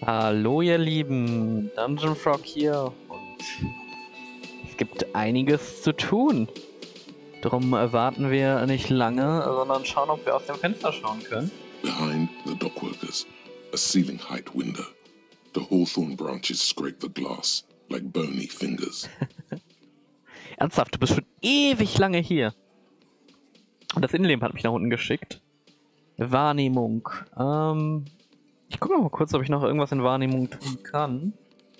Hallo ihr Lieben, Dungeon Frog hier und es gibt einiges zu tun. Darum warten wir nicht lange, sondern schauen, ob wir aus dem Fenster schauen können. Behind the dockworkers, a ceiling-height window. The hawthorn branches scrape the glass like bony fingers. Ernsthaft, du bist schon ewig lange hier. Und das Innenleben hat mich nach unten geschickt. Wahrnehmung. Ich gucke mal kurz, ob ich noch irgendwas in Wahrnehmung tun kann.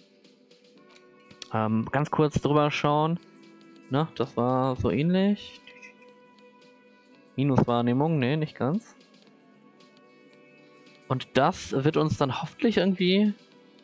Ganz kurz drüber schauen. Na, das war so ähnlich. Minuswahrnehmung, nee, nicht ganz. Und das wird uns dann hoffentlich irgendwie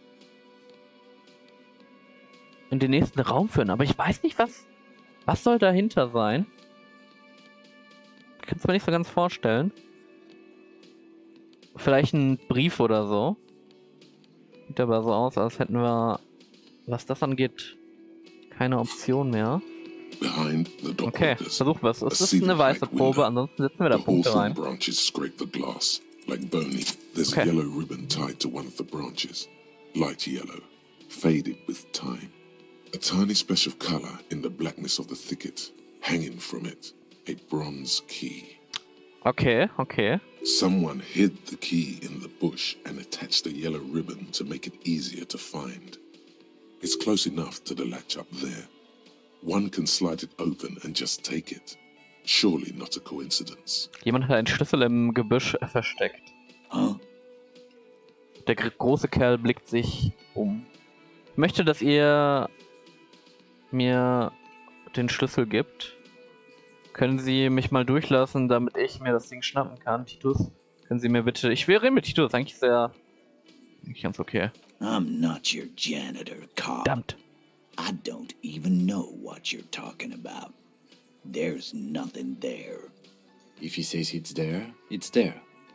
in den nächsten Raum führen. Aber ich weiß nicht, was soll dahinter sein. Ich kann es mir nicht so ganz vorstellen. Vielleicht ein Brief oder so. Sieht aber so aus, als hätten wir, was das angeht, keine Option mehr. Okay, versuchen wir es. Es ist eine weiße Probe, ansonsten setzen wir da Punkte rein. Like bony, there's a yellow ribbon tied to one of the branches. Light yellow, faded with time. A tiny splash of color in the blackness of the thicket. Hanging from it, a bronze key. Okay, okay. Someone hid the key in the bush and attached a yellow ribbon to make it easier to find. It's close enough to the latch up there. One can slide it open and just take it. Surely not a coincidence. Jemand hat einen Schlüssel im Gebüsch versteckt. Huh? Der große Kerl blickt sich um. Ich möchte, dass ihr mir den Schlüssel gibt. Können Sie mich mal durchlassen, damit ich mir das Ding schnappen kann? Titus, können Sie mir bitte... Ich will reden mit Titus, eigentlich ganz okay. I'm not your janitor, cop. Verdammt. I don't even know what you're talking about. There's nothing there. If he says it's there, it's there.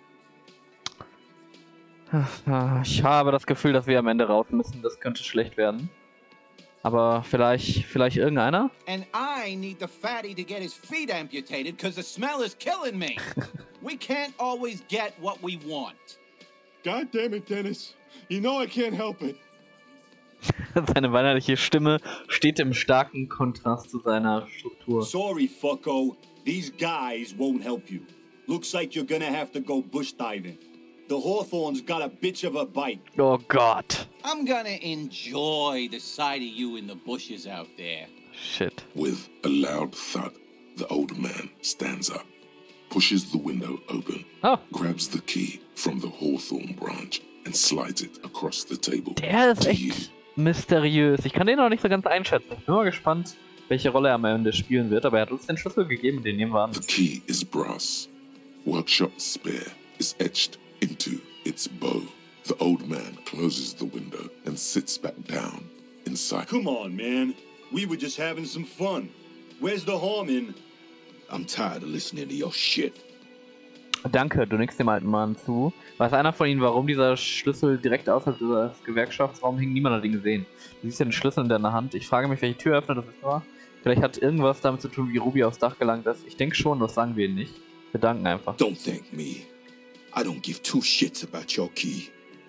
Ich habe das Gefühl, dass wir am Ende raus müssen. Das könnte schlecht werden. Aber vielleicht irgendeiner? And I need the fatty to get his feet amputated because the smell is killing me. We can't always get what we want. God damn it, Dennis. You know I can't help it. Seine weinerliche Stimme steht im starken Kontrast zu seiner Struktur. Sorry, fucko. These guys won't help you. Looks like you're gonna have to go bush diving. The hawthorn's got a bitch of a bite. Oh Gott. I'm gonna enjoy the sight of you in the bushes out there. Shit. With a loud thud, the old man stands up, pushes the window open, grabs the key from the hawthorn branch and slides it across the table. Der ist echt mysteriös. Ich kann den noch nicht so ganz einschätzen. Ich bin mal gespannt, welche Rolle er am Ende spielen wird, aber er hat uns den Schlüssel gegeben, den nehmen wir an. The key is brass. Workshop spare is etched into its bow. The old man closes the window and sits back down inside. Come on, man. We were just having some fun. Where's the harm in? I'm tired of listening to your shit. Danke, du nickst dem alten Mann zu. Weiß einer von Ihnen, warum dieser Schlüssel direkt außerhalb des Gewerkschaftsraums hing? Niemand hat ihn gesehen. Du siehst ja den Schlüssel in deiner Hand. Ich frage mich, welche Tür öffnet das ist. Vielleicht hat irgendwas damit zu tun, wie Ruby aufs Dach gelangt ist. Ich denke schon, das sagen wir ihm nicht. Wir danken einfach. Don't thank me. I don't give two shits about your key.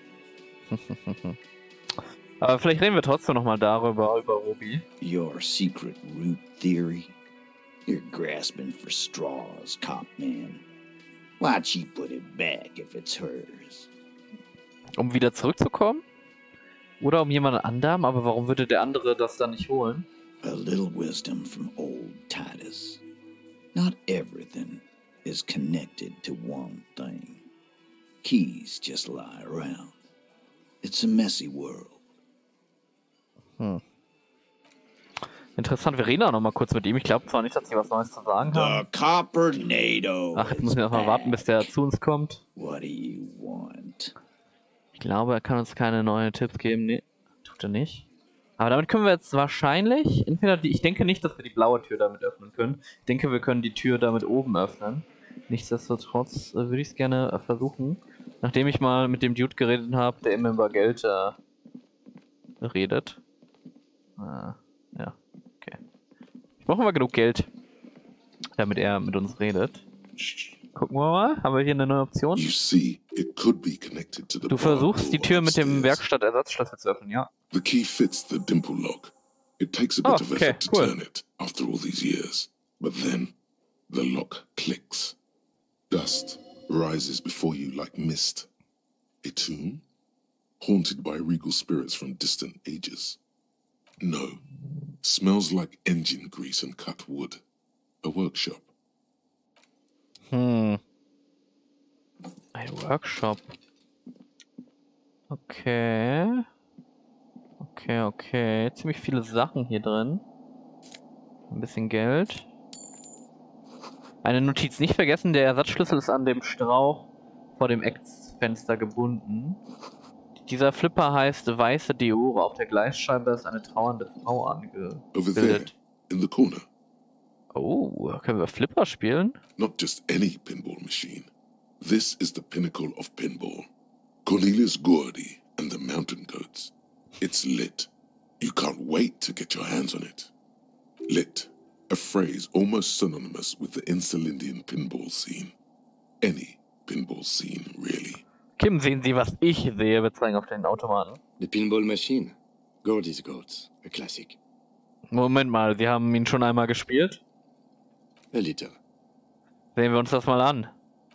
Aber vielleicht reden wir trotzdem nochmal darüber, über Ruby. Your secret root theory? You're grasping for straws, cop man. Why'd she put it back if it's hers? Um wieder zurückzukommen? Oder um jemand anderem? Aber warum würde der andere das dann nicht holen? A little wisdom from old Titus. Not everything is connected to one thing. Keys just lie around. It's a messy world. Interessant, wir reden auch noch mal kurz mit ihm. Ich glaube zwar nicht, dass sie was Neues zu sagen haben. The Coppernado. Ach, jetzt müssen wir erstmal warten, bis der zu uns kommt. What do you want? Ich glaube, er kann uns keine neuen Tipps geben. Nee, tut er nicht. Aber damit können wir jetzt wahrscheinlich, ich denke nicht, dass wir die blaue Tür damit öffnen können. Ich denke, wir können die Tür damit oben öffnen. Nichtsdestotrotz würde ich es gerne versuchen. Nachdem ich mal mit dem Dude geredet habe, der immer über Geld redet. Ja, okay. Ich brauche mal genug Geld, damit er mit uns redet. Gucken wir mal. Haben wir hier eine neue Option? You see, it could be connected to the Du bar versuchst die door Tür mit dem upstairs. Werkstattersatzschlüssel zu öffnen, ja. The key fits the dimple lock. It takes a Oh, bit of okay, effort to cool. turn it after all these years. But then, the lock clicks. Dust rises before you like mist. A tomb? Haunted by regal spirits from distant ages. No. Smells like engine grease and cut wood. A workshop. Ein Workshop. Okay. Okay. Ziemlich viele Sachen hier drin. Ein bisschen Geld. Eine Notiz nicht vergessen, der Ersatzschlüssel ist an dem Strauch vor dem Eckfenster gebunden. Dieser Flipper heißt Weiße Diore. Auf der Gleisscheibe ist eine trauernde Frau Over there, angebildet. in the corner. Oh, können wir Flipper spielen? Not just any pinball machine. This is the pinnacle of pinball. Cornelius Gordy and the Mountain Goats. It's lit. You can't wait to get your hands on it. Lit, a phrase almost synonymous with the Insulindian pinball scene. Any pinball scene, really. Kim, sehen Sie, was ich sehe? Wir zeigen auf den Automaten. The pinball machine. Gordy's Goats. A classic. Moment mal, Sie haben ihn schon einmal gespielt? A little. Sehen wir uns das mal an.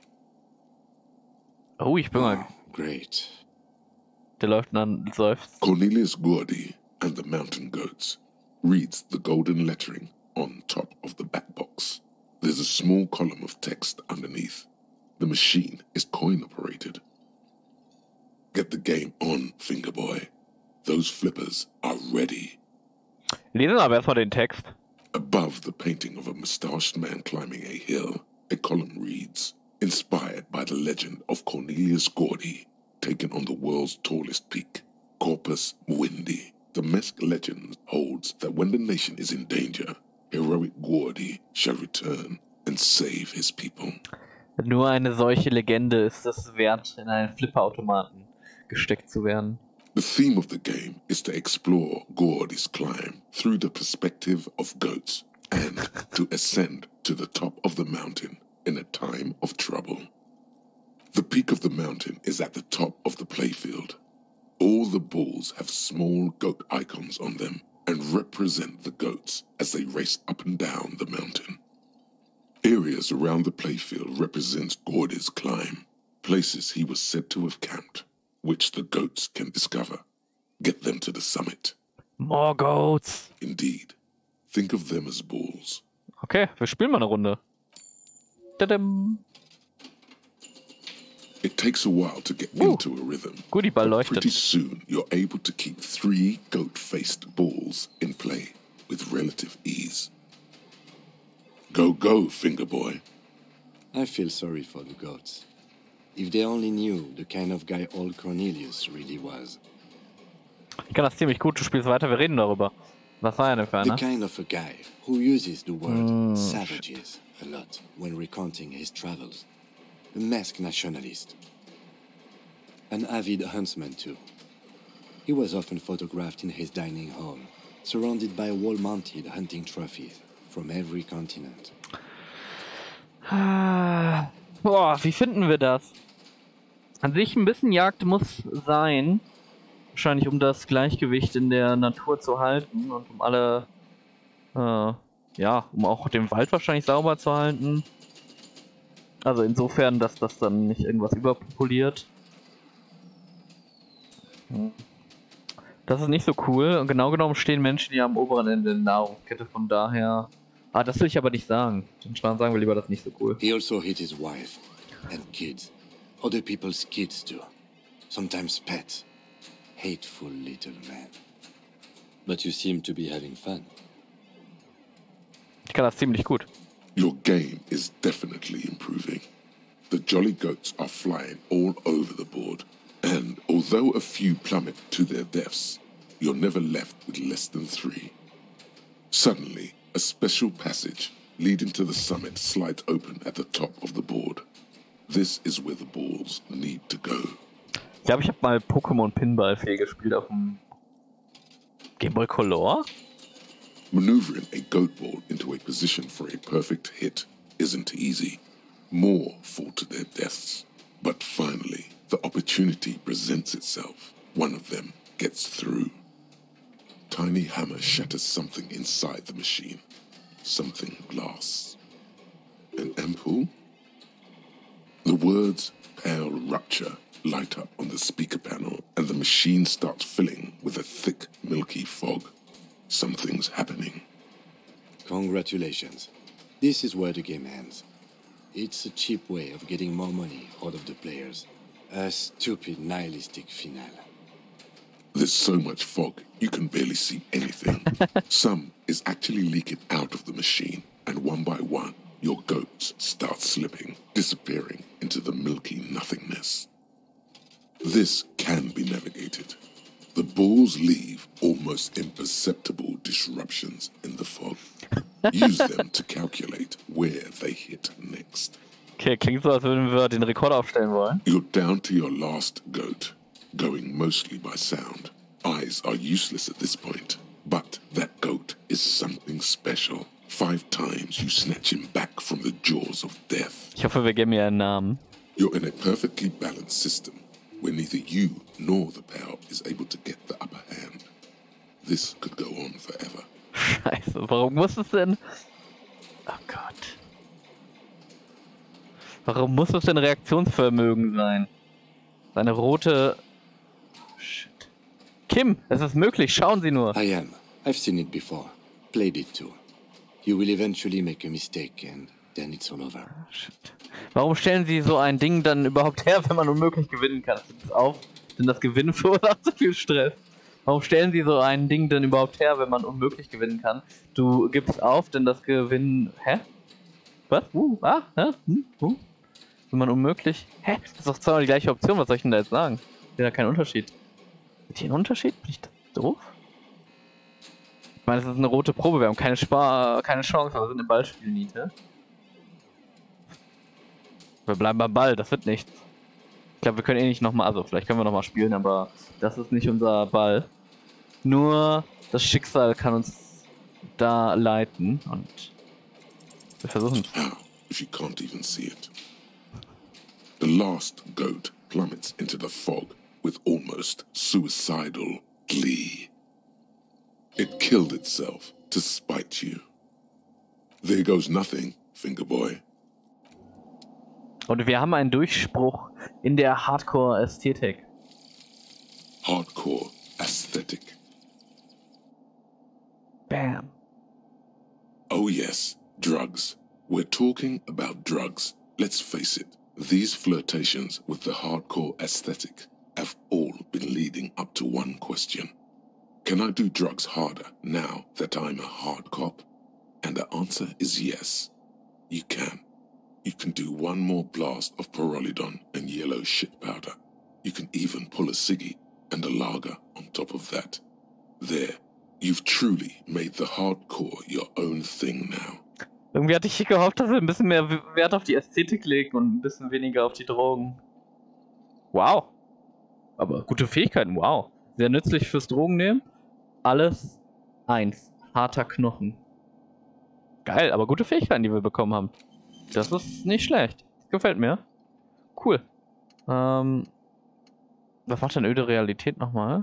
Oh, ich bin mal... Great. Der läuft dann seufzt. Cornelius Gordy and the Mountain Goats reads the golden lettering on top of the back box. There's a small column of text underneath. The machine is coin operated. Get the game on, Fingerboy. Those flippers are ready. Lesen wir aber erstmal den Text. Above the painting of a mustached man climbing a hill, a column reads, inspired by the legend of Cornelius Gordy, taken on the world's tallest peak, Corpus Muindi. The Mesk legend holds that when the nation is in danger, heroic Gordy shall return and save his people. Nur eine solche Legende ist es wert, in einen Flipperautomaten gesteckt zu werden. The theme of the game is to explore Gordy's climb through the perspective of goats and to ascend to the top of the mountain in a time of trouble. The peak of the mountain is at the top of the playfield. All the balls have small goat icons on them and represent the goats as they race up and down the mountain. Areas around the playfield represent Gordy's climb, places he was said to have camped, which the goats can discover. Get them to the summit. More Goats! Indeed. Think of them as balls. Okay, wir spielen mal eine Runde. Tadam. It takes a while to get into a rhythm. Goodieball but pretty leuchtet. soon you're able to keep 3 goat-faced balls in play with relative ease. Go, go, Fingerboy. I feel sorry for the goats. If they only knew the kind of guy old Cornelius really was. Ich kann das ziemlich gut, du spielst weiter, wir reden darüber. Was war er denn für The einer? kind of a guy who uses the word savages a lot when recounting his travels. A masked nationalist. An avid huntsman too. He was often photographed in his dining hall, surrounded by wall-mounted hunting trophies from every continent. Boah, wie finden wir das? An sich ein bisschen Jagd muss sein. Wahrscheinlich um das Gleichgewicht in der Natur zu halten und um alle, ja, um auch den Wald wahrscheinlich sauber zu halten. Also insofern, dass das dann nicht irgendwas überpopuliert. Das ist nicht so cool. Und genau genommen stehen Menschen hier am oberen Ende der Nahrungskette, von daher... Ah, das will ich aber nicht sagen. Dann sagen wir lieber, das ist nicht so cool. He also hit his wife and kids. Other people's kids too. Sometimes pets. Hateful little man. But you seem to be having fun. Ich kann das ziemlich gut. Your game is definitely improving. The Jolly Goats are flying all over the board, and although a few plummet to their deaths, you're never left with less than 3. Suddenly, a special passage leading to the summit slides open at the top of the board. This is where the balls need to go. Ich glaube, ich habe mal Pokémon Pinball viel gespielt auf dem Game Boy Color. Maneuvering a goat ball into a position for a perfect hit isn't easy. More fall to their deaths. But finally, the opportunity presents itself. One of them gets through. Tiny hammer shatters something inside the machine. Something glass. An ampoule? The words "pale rupture" light up on the speaker panel, and the machine starts filling with a thick, milky fog. Something's happening. Congratulations. This is where the game ends. It's a cheap way of getting more money out of the players. A stupid, nihilistic finale. There's so much fog, you can barely see anything. Some is actually leaking out of the machine, and one by one, your goats start slipping, disappearing into the milky nothingness. This can be navigated. The balls leave almost imperceptible disruptions in the fog. Use them to calculate where they hit next. Okay, klingt so, als würden wir den Rekord aufstellen wollen. You're down to your last goat, going mostly by sound. Eyes are useless at this point, but that goat is something special. 5 times you snatch him back from the jaws of death. Ich hoffe, wir geben ihr einen Namen. You're in a perfectly balanced system where neither you nor the pal is able to get the upper hand. This could go on forever. Scheiße, warum muss es denn... Oh Gott. Warum muss es denn Reaktionsvermögen sein? Seine rote... Shit. Kim, es ist möglich, schauen Sie nur. I am. I've seen it before. Played it too. You will eventually make a mistake and then it's all over. Shit. Warum stellen Sie so ein Ding dann überhaupt her, wenn man unmöglich gewinnen kann? Gibt es auf? Denn das Gewinnen verursacht so viel Stress. Warum stellen Sie so ein Ding denn überhaupt her, wenn man unmöglich gewinnen kann? Du gibst auf, denn das Gewinnen... Hä? Was? Hä? Wenn man unmöglich... Hä? Das ist doch zweimal die gleiche Option, was soll ich denn da jetzt sagen? Ich sehe da keinen Unterschied. Ist hier ein Unterschied? Bin ich das doof? Ich meine, das ist eine rote Probe, wir haben keine Chance, aber wir sind im Ballspiel nie, ne? Wir bleiben beim Ball, das wird nichts. Ich glaube, wir können eh nicht nochmal, also vielleicht können wir nochmal spielen, aber das ist nicht unser Ball. Nur das Schicksal kann uns da leiten und wir versuchen es. How, if you can't even see it? The last goat plummets into the fog with almost suicidal glee. It killed itself to spite you. There goes nothing, Fingerboy. Und wir haben einen Durchbruch in der Hardcore-Ästhetik. Hardcore aesthetic. Bam. Oh yes, drugs. We're talking about drugs. Let's face it, these flirtations with the hardcore aesthetic have all been leading up to one question. Can I do drugs harder now that I'm a hard cop? And the answer is yes, you can. You can do one more blast of Pyrrolidon and yellow shit powder. You can even pull a ciggy and a lager on top of that. There, you've truly made the hardcore your own thing now. Irgendwie hatte ich gehofft, dass wir ein bisschen mehr Wert auf die Ästhetik legen und ein bisschen weniger auf die Drogen. Wow. Aber gute Fähigkeiten, wow. Sehr nützlich fürs Drogennehmen. Alles 1. Harter Knochen. Geil, aber gute Fähigkeiten, die wir bekommen haben. Das ist nicht schlecht. Das gefällt mir. Cool. Was macht denn öde Realität nochmal?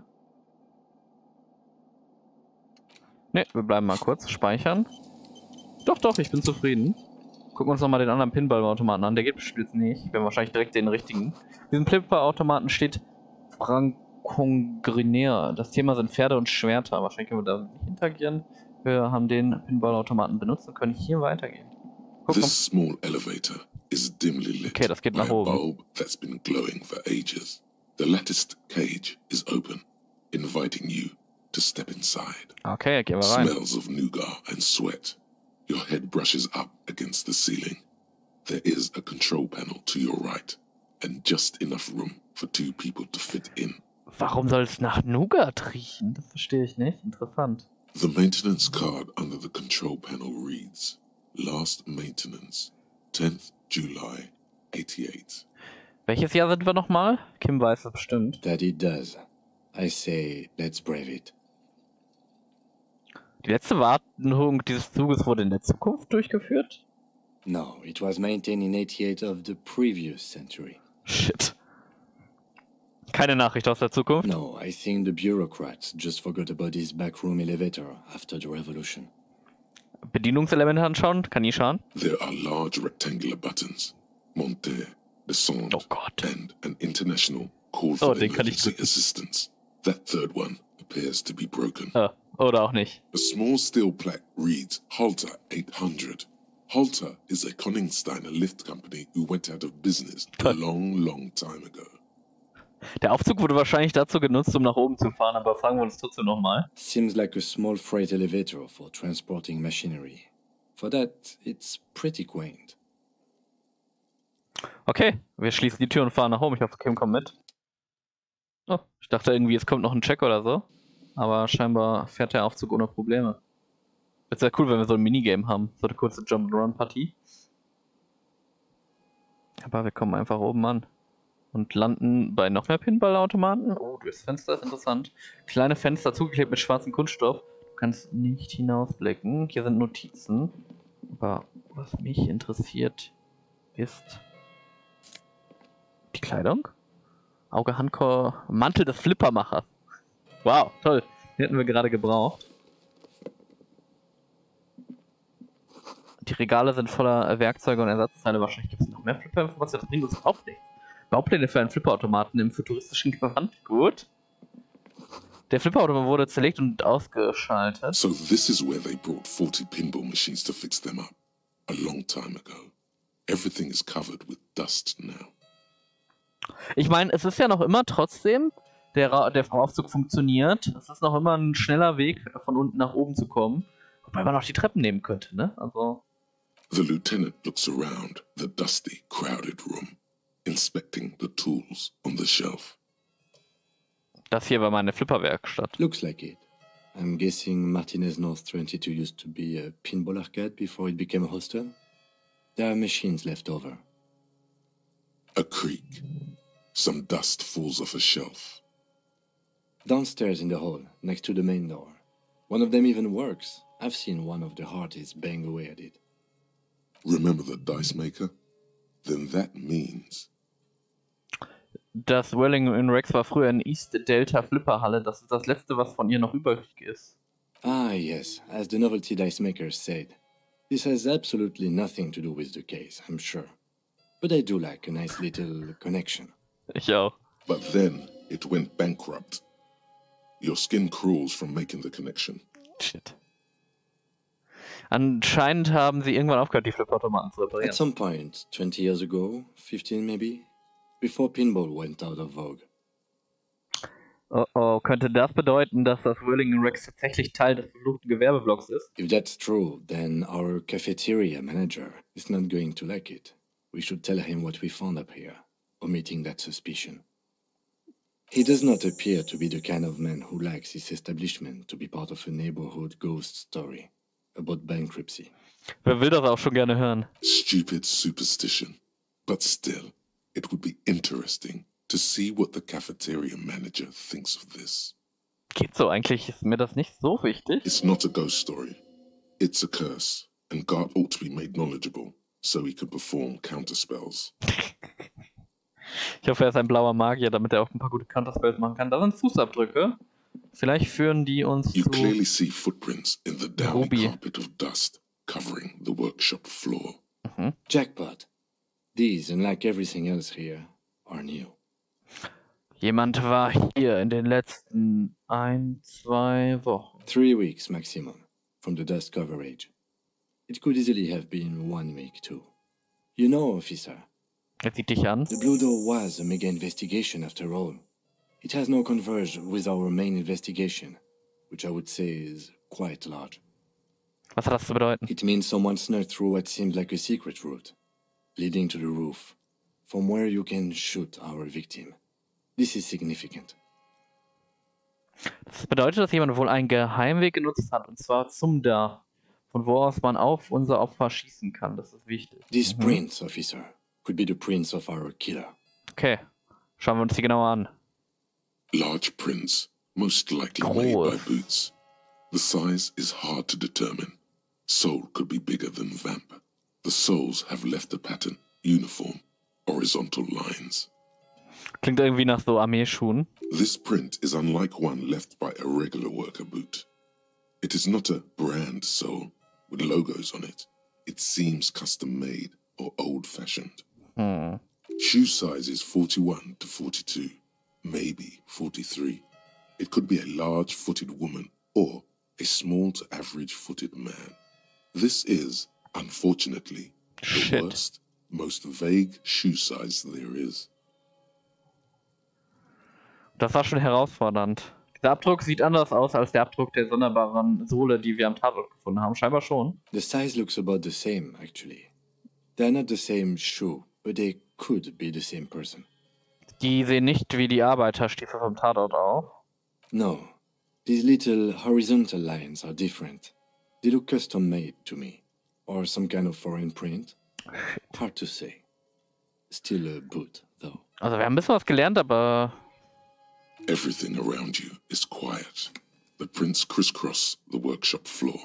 Ne, wir bleiben mal kurz. Speichern. Doch, ich bin zufrieden. Gucken wir uns nochmal den anderen Pinball-Automaten an. Der geht bestimmt nicht. Wir werden wahrscheinlich direkt den richtigen. Diesen Pinball-Automaten steht Frankongrinär. Das Thema sind Pferde und Schwerter. Wahrscheinlich können wir da nicht interagieren. Wir haben den Pinball-Automaten benutzt und können hier weitergehen. This small elevator is dimly lit Okay, das geht by nach a oben. bulb that's been glowing for ages. The latticed cage is open, inviting you to step inside. Okay, gehen wir rein. Smells of nougat and sweat. Your head brushes up against the ceiling. There is a control panel to your right, and just enough room for 2 people to fit in. Warum soll es nach Nougat riechen? Das verstehe ich nicht. Interessant. The maintenance card under the control panel reads, Last maintenance, 10th July, 88. Welches Jahr sind wir nochmal? Kim weiß es bestimmt. That it does. I say, let's brave it. Die letzte Wartung dieses Zuges wurde in der Zukunft durchgeführt? No, it was maintained in 88 of the previous century. Shit. Keine Nachricht aus der Zukunft? No, I think the bureaucrats just forgot about this backroom elevator after the revolution. Bedienungselemente anschauen? Kann nie schaden? There are large rectangular buttons. Monter, descend, Oh Gott. and an international call for den kann ich emergency drücken. assistance. That third one appears to be broken. Oder auch nicht. A small steel plaque reads Halter 800. Halter is a Koningsteiner lift company who went out of business a long time ago. Der Aufzug wurde wahrscheinlich dazu genutzt, um nach oben zu fahren, aber fragen wir uns trotzdem nochmal. Seems like a small freight elevator for transporting machinery. For that, it's pretty quaint. Okay, wir schließen die Tür und fahren nach oben. Ich hoffe, Kim kommt mit. Oh, ich dachte irgendwie, es kommt noch ein Check oder so. Aber scheinbar fährt der Aufzug ohne Probleme. Wird sehr cool, wenn wir so ein Minigame haben. So eine kurze Jump-and-Run-Partie. Aber wir kommen einfach oben an. Und landen bei noch mehr Pinballautomaten. Oh, das Fenster ist interessant. Kleine Fenster zugeklebt mit schwarzem Kunststoff. Du kannst nicht hinausblicken. Hier sind Notizen. Aber was mich interessiert, ist die Kleidung. Auge, Handkorb, Mantel des Flippermachers. Wow, toll. Den hätten wir gerade gebraucht. Die Regale sind voller Werkzeuge und Ersatzteile. Wahrscheinlich gibt es noch mehr Flipper-Informationen. Das bringt uns auch nicht. Baupläne für einen Flipperautomaten im futuristischen Gewand. Gut. Der Flipperautomat wurde zerlegt und ausgeschaltet. So this is where they brought 40 pinball machines to fix them up. A long time ago. Everything is covered with dust now. Ich meine, es ist ja noch immer trotzdem, der Aufzug funktioniert. Es ist noch immer ein schneller Weg, von unten nach oben zu kommen. Wobei man auch die Treppen nehmen könnte, ne? Also. The lieutenant looks around the dusty, crowded room, inspecting the tools on the shelf. Das hier war meine Flipperwerkstatt. Looks like it. I'm guessing Martinez North 22 used to be a pinball arcade before it became a hostel. There are machines left over. A creak. Some dust falls off a shelf. Downstairs in the hall, next to the main door. One of them even works. I've seen one of the artists bang away at it. Remember the dice maker? Then that means... Das Whirling in Rex war früher in East Delta Flipperhalle. Das ist das letzte, was von ihr noch übrig ist. Ah, yes, as the novelty dice makers said. This has absolutely nothing to do with the case, I'm sure. But I do like a nice little connection. Ich auch. But then it went bankrupt. Your skin crawls from making the connection. Shit. Anscheinend haben sie irgendwann aufgehört, die Flipperautomaten zu reparieren. At some point, 20 years ago, 15 maybe, before pinball went out of vogue. Oh, könnte das bedeuten, dass das Whirling in Rex tatsächlich Teil des verfluchten Gewerbeblocks ist? If that's true, then our cafeteria manager is not going to like it. We should tell him what we found up here, omitting that suspicion. He does not appear to be the kind of man who likes his establishment to be part of a neighborhood ghost story about bankruptcy. Wer will das auch schon gerne hören? Stupid superstition. But still, it would be interesting to see what the cafeteria manager thinks of this. Geht so, eigentlich ist mir das nicht so wichtig. It's not a ghost story. It's a curse, and Gart ought to be made knowledgeable so he can perform counterspells. Ich hoffe, er ist ein blauer Magier, damit er auch ein paar gute Counterspells machen kann. Da sind Fußabdrücke. Vielleicht führen die uns You zu... clearly see footprints in the downy Ruby. carpet of dust covering the workshop floor. Jackpot. These, unlike everything else here, are new. Jemand war hier in den letzten 1-2 Wochen. 3 weeks maximum from the dust coverage. It could easily have been 1 week too. You know, officer, Er sieht dich an. the Blue Door was a mega investigation after all. It has now converged with our main investigation, which I would say is quite large. Was hat das zu bedeuten? It means someone snuck through what seems like a secret route, leading to the roof, from where you can shoot our victim. This is significant. Das bedeutet, dass jemand wohl einen Geheimweg genutzt hat, und zwar zum Dach, von wo aus man auf unser Opfer schießen kann. Das ist wichtig. This prince, officer, could be the prince of our killer. Okay, schauen wir uns die genauer an. Large prints, most likely made by Groß. Boots. The size is hard to determine. Soul could be bigger than Vamp. The soles have left the pattern, uniform, horizontal lines. Klingt irgendwie nach so Armeeschuhen. This print is unlike one left by a regular worker boot. It is not a brand sole with logos on it. It seems custom made or old-fashioned. Shoe size is 41 to 42, maybe 43. It could be a large-footed woman or a small to average-footed man. This is, unfortunately, the worst, most vague shoe size there is. Das war schon herausfordernd. Der Abdruck sieht anders aus als der Abdruck der sonderbaren Sohle, die wir am Tatort gefunden haben. Scheinbar schon. The size looks about the same, actually. They're not the same shoe, but they could be the same person. Die sehen nicht wie die Arbeiterstiefel vom Tatort aus. No. These little horizontal lines are different. They look custom-made to me. Or some kind of foreign print. Hard to say. Still a boot, though. Also wir haben ein bisschen was gelernt, aber... Everything around you is quiet. The prints crisscross the workshop floor.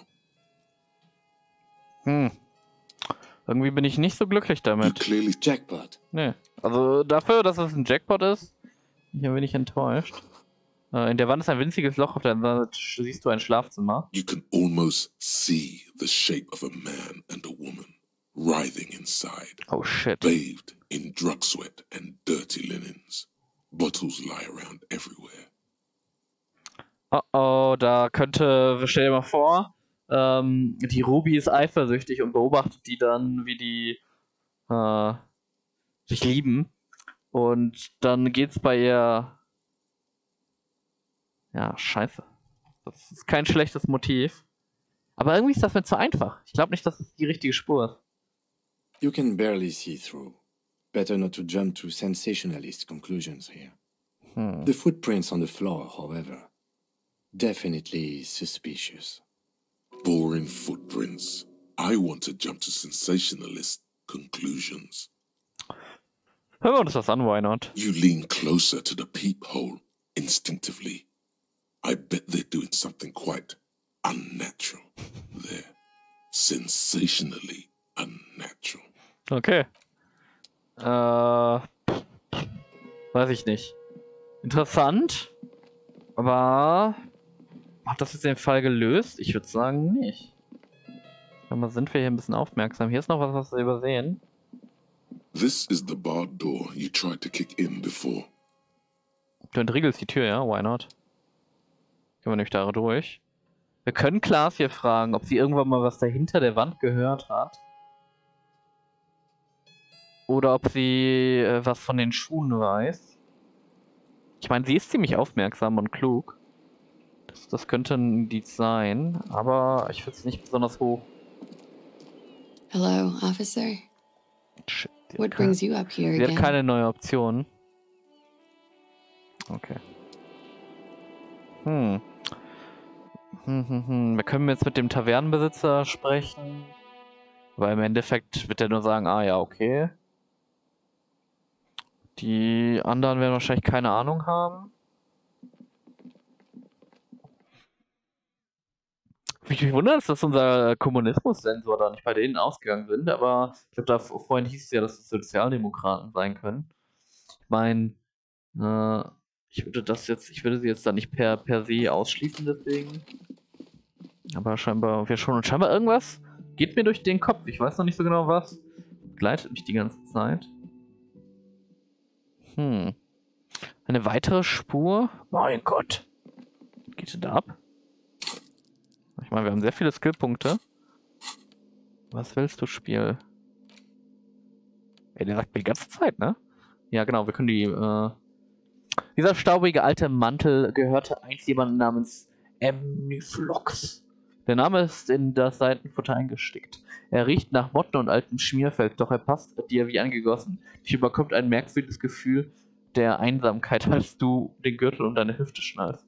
Irgendwie bin ich nicht so glücklich You damit. clearly Jackpot. Nee. Also dafür, dass es ein Jackpot ist, bin ich ein wenig enttäuscht. In der Wand ist ein winziges Loch, auf der anderen Seite siehst du ein Schlafzimmer. You can almost see the shape of a man and a woman writhing inside, Oh shit. bathed in drug sweat and dirty linens. Bottles lie around everywhere. Oh, da könnte, stell dir mal vor, die Ruby ist eifersüchtig und beobachtet die dann, wie die sich lieben. Und dann geht's bei ihr... Ja, scheiße. Das ist kein schlechtes Motiv. Aber irgendwie ist das mir zu einfach. Ich glaube nicht, dass es die richtige Spur ist. You can barely see through. Better not to jump to sensationalist conclusions here. The footprints on the floor, however, definitely suspicious. Boring footprints. I want to jump to sensationalist conclusions. Hören wir uns das an, why not? You lean closer to the peephole instinctively. I bet they're doing something quite unnatural there. Sensationally unnatural. Okay. Weiß ich nicht. Interessant. Aber hat das jetzt den Fall gelöst? Ich würde sagen, nicht. Aber sind wir hier ein bisschen aufmerksam. Hier ist noch was wir übersehen. This is the barred door you tried to kick in before. Du entriegelst die Tür, ja? Why not? Gehen wir nicht da durch. Wir können Klaas hier fragen, ob sie irgendwann mal was dahinter der Wand gehört hat. Oder ob sie was von den Schuhen weiß. Ich meine, sie ist ziemlich aufmerksam und klug. Das könnte ein Indiz sein, aber ich finde es nicht besonders hoch. Hello, officer. Shit, What brings you up here sie hat again? keine neue Option. Okay. Wir können jetzt mit dem Tavernenbesitzer sprechen. Weil im Endeffekt wird er nur sagen, ah ja, okay. Die anderen werden wahrscheinlich keine Ahnung haben. Mich wundert, dass unser Kommunismus-Sensor da nicht bei denen ausgegangen sind, aber ich glaube, da vorhin hieß es ja, dass es Sozialdemokraten sein können. Ich meine, ich würde sie jetzt da nicht per se ausschließen, deswegen. Aber scheinbar, scheinbar irgendwas geht mir durch den Kopf. Ich weiß noch nicht so genau was. Begleitet mich die ganze Zeit. Eine weitere Spur? Mein Gott. Was geht denn da ab? Ich meine, wir haben sehr viele Skillpunkte. Was willst du, Spiel? Ey, der sagt mir die ganze Zeit, ne? Ja, genau, wir können dieser staubige alte Mantel gehörte einst jemandem namens Emniflox. Der Name ist in das Seitenfutter eingestickt. Er riecht nach Motten und altem Schmierfeld, doch er passt dir wie angegossen. Dich überkommt ein merkwürdiges Gefühl der Einsamkeit, als du den Gürtel um deine Hüfte schnallst.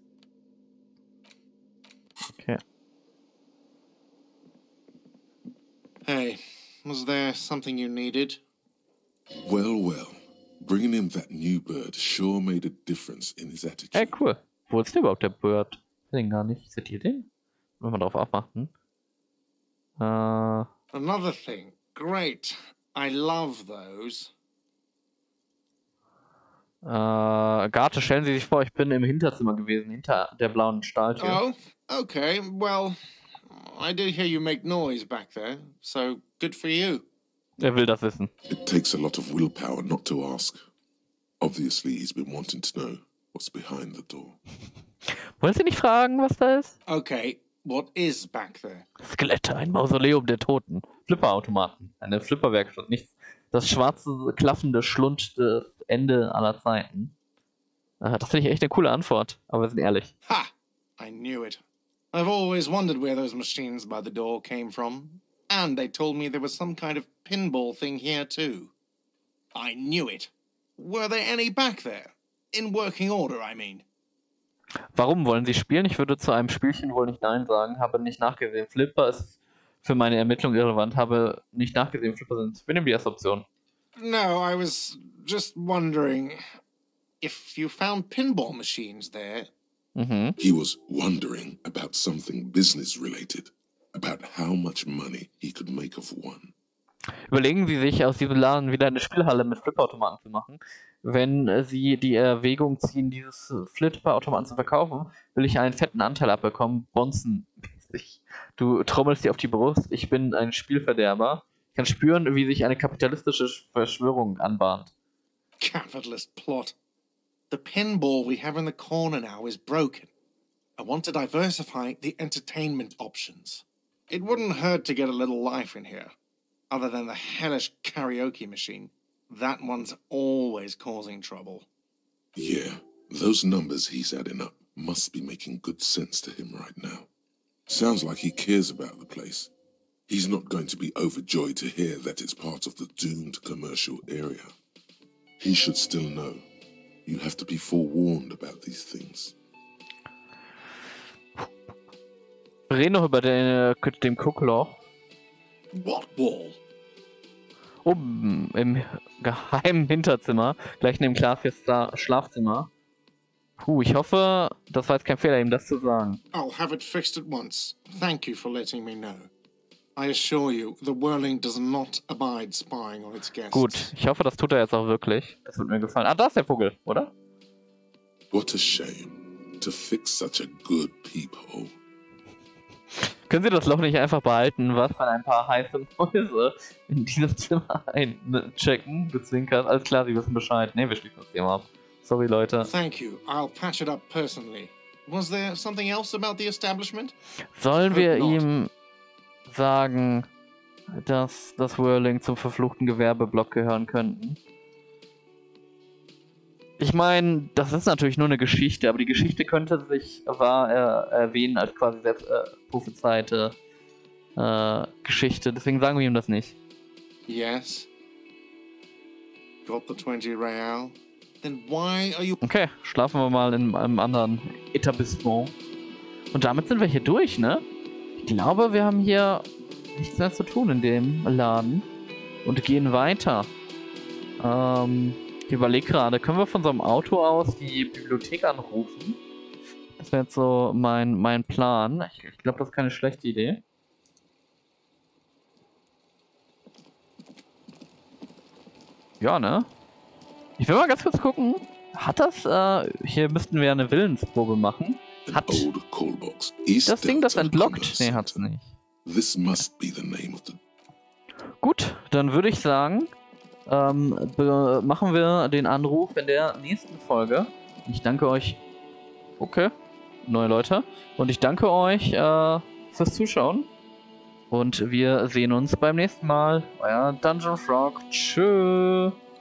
Okay. Hey, was there something you needed? Well, well. Bringing him that new bird sure made a difference in his attitude. Ey, cool. Wo ist denn überhaupt der Bird? Ich sehe den gar nicht. Seht ihr den? Wollen wir drauf aufmachen? Another thing. great. I love those. Garte, stellen Sie sich vor, ich bin im Hinterzimmer gewesen, hinter der blauen Stahltür. Oh, okay. Well, I did hear you make noise back there, so good for you. Er will das wissen. It takes a lot of willpower not to ask. Obviously, he's been wanting to know what's behind the door. Wollen Sie nicht fragen, was da ist? Okay, what is back there? Skelette, ein Mausoleum der Toten. Flipperautomaten, eine Flipperwerkstatt, nichts. Das schwarze, klaffende Schlund des Ende aller Zeiten. Das finde ich echt eine coole Antwort, aber wir sind ehrlich. Ha! I knew it. I've always wondered where those machines by the door came from. And they told me there was some kind of pinball thing here too. I knew it. Were there any back there? In working order, I mean. Warum wollen Sie spielen? Ich würde zu einem Spielchen wohl nicht Nein sagen. Habe nicht nachgesehen. Flipper ist für meine Ermittlung irrelevant. Habe nicht nachgesehen. Flipper sind. Wir nehmen die erste Option. No, I was just wondering if you found pinball machines there. He was wondering about something business related, about how much money he could make of one. Überlegen Sie sich, aus diesem Laden wieder eine Spielhalle mit Flipperautomaten zu machen. Wenn Sie die Erwägung ziehen, dieses Flipperautomaten zu verkaufen, will ich einen fetten Anteil abbekommen. Bonzen. Du trommelst dir auf die Brust. Ich bin ein Spielverderber. Ich kann spüren, wie sich eine kapitalistische Verschwörung anbahnt. Capitalist plot. The pinball we have in the corner now is broken. I want to diversify the entertainment options. It wouldn't hurt to get a little life in here. Other than the hellish karaoke machine. That one's always causing trouble. Yeah, those numbers he's adding up must be making good sense to him right now. Sounds like he cares about the place. He's not going to be overjoyed to hear that it's part of the doomed commercial area. He should still know. You have to be forewarned about these things. Wir reden noch über dem Guckloch. What wall? Oben im geheimen Hinterzimmer, gleich neben Claviers Schlafzimmer. Puh, ich hoffe, das war jetzt kein Fehler, ihm das zu sagen. I'll have it fixed at once. Thank you for letting me know. I assure you, the Whirling does not abide spying on its guests. Gut, ich hoffe, das tut er jetzt auch wirklich. Das wird mir gefallen. Ah, da ist der Vogel, oder? What a shame to fix such a good peephole. Können Sie das Loch nicht einfach behalten, was dann ein paar heiße Mäuse in diesem Zimmer einchecken, gezwinkert? Alles klar, Sie wissen Bescheid. Ne, wir schließen das Thema ab. Sorry, Leute. Thank you. I'll patch it up personally. Was there something else about the establishment? Sollen wir ihm sagen, dass das Whirling zum verfluchten Gewerbeblock gehören könnten? Ich meine, das ist natürlich nur eine Geschichte, aber die Geschichte könnte sich erwähnen als quasi selbst prophezeite Geschichte. Deswegen sagen wir ihm das nicht. Yes. Got the 20 real. Then why are you... Okay, schlafen wir mal in einem anderen Etablissement. Und damit sind wir hier durch, ne? Ich glaube, wir haben hier nichts mehr zu tun in dem Laden. Und gehen weiter. Ich überlege gerade, können wir von unserem Auto aus die Bibliothek anrufen? Das wäre jetzt so mein Plan. Ich glaube, das ist keine schlechte Idee. Ja, ne? Ich will mal ganz kurz gucken. Hat das, hier müssten wir eine Willensprobe machen. Hat das Ding das entlockt? Nee, hat's nicht. This must be the name of the... Gut, dann würde ich sagen, machen wir den Anruf in der nächsten Folge. Ich danke euch. Okay, neue Leute. Und ich danke euch fürs Zuschauen. Und wir sehen uns beim nächsten Mal. Euer Dungeon Frog. Tschüss.